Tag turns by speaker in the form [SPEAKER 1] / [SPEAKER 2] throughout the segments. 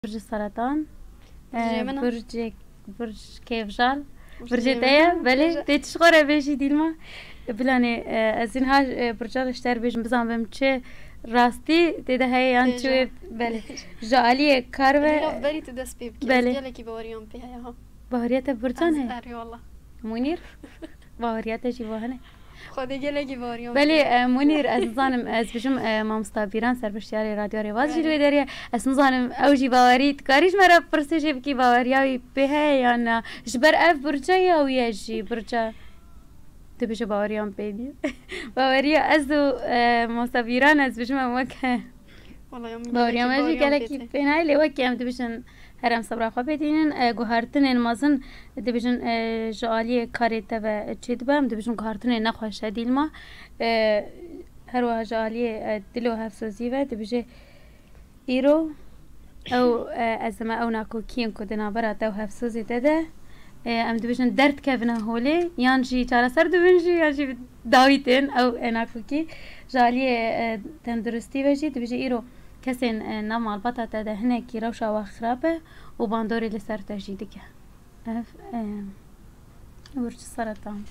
[SPEAKER 1] برج السرطان.
[SPEAKER 2] برج منى.
[SPEAKER 1] برج كيفجال. برج تايا بله تشخوره بيجي ديلما بلاني ازينها برجال اشتر بيجم بزام بمچه راستی تده هی یان چوی بله جالی کاروه
[SPEAKER 2] لا بری تو دست بی بکی
[SPEAKER 1] بله.
[SPEAKER 2] از گله کی باوریان پی ها
[SPEAKER 1] باوریت برجان هی
[SPEAKER 2] اری والله
[SPEAKER 1] منیر باوریت جی واهنه
[SPEAKER 2] خودی گله کی باوریان
[SPEAKER 1] بله منیر از نظام از بجم مامستا بیران سربشتیاری رادیو رواز جلوی داری از نظام اوجی باوریت کاریش مرا پرسیجی بکی باوریاوی به هی یا نه جبر اف برجا یا ویجی برجا تبيش باوريان بيدي باوريا أزو مصابيران أز بيشما وكه
[SPEAKER 2] والله يوم
[SPEAKER 1] باوريا ما جي كلا كي بيناي لي وكه أم تبيشن هرم صبرا خبيتين جوهرتين مازن تبيشن جالية كاري تبع تشيد بام تبيشن جوهرتين نخوش هديل ما هروا جالية دلو هفسوزيفة تبيشة إيرو أو أزما أو ناكو كين كودنا برا تو هفسوزي تده ام دبیشن درد کفنه هولی یان جی چارا سر دبیشی یان جی داویتن او اناکوکی جالی تندرستی بجی دبیشی ایرو کسین نمال بطا تده هنه کی روشا و خرابه و باندوری لسر تجیده که اف ورچ سرطان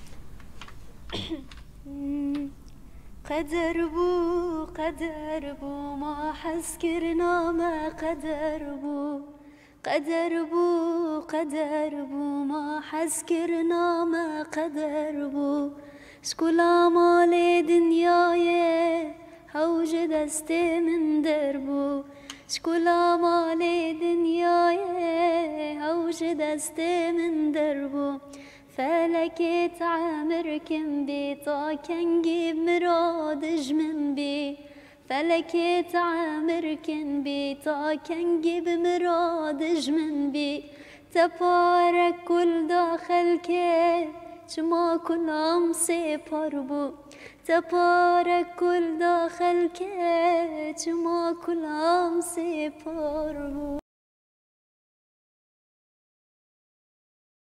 [SPEAKER 3] قدر بو ما حس کرنا ما قدر بو ما حس کرنا ما قدر بو شكولا مال دنياي هوج دست من دربو شكولا مال دنياي هوج دست من دربو فلك تعمر كم بيطا كان جيب مرادج من بي فلك تعمر كن بيطا كان جيب مرادج من بي تبارك كل داخل كي جما كل امسي باربو تبارك كل داخل كي جما كل امسي باربو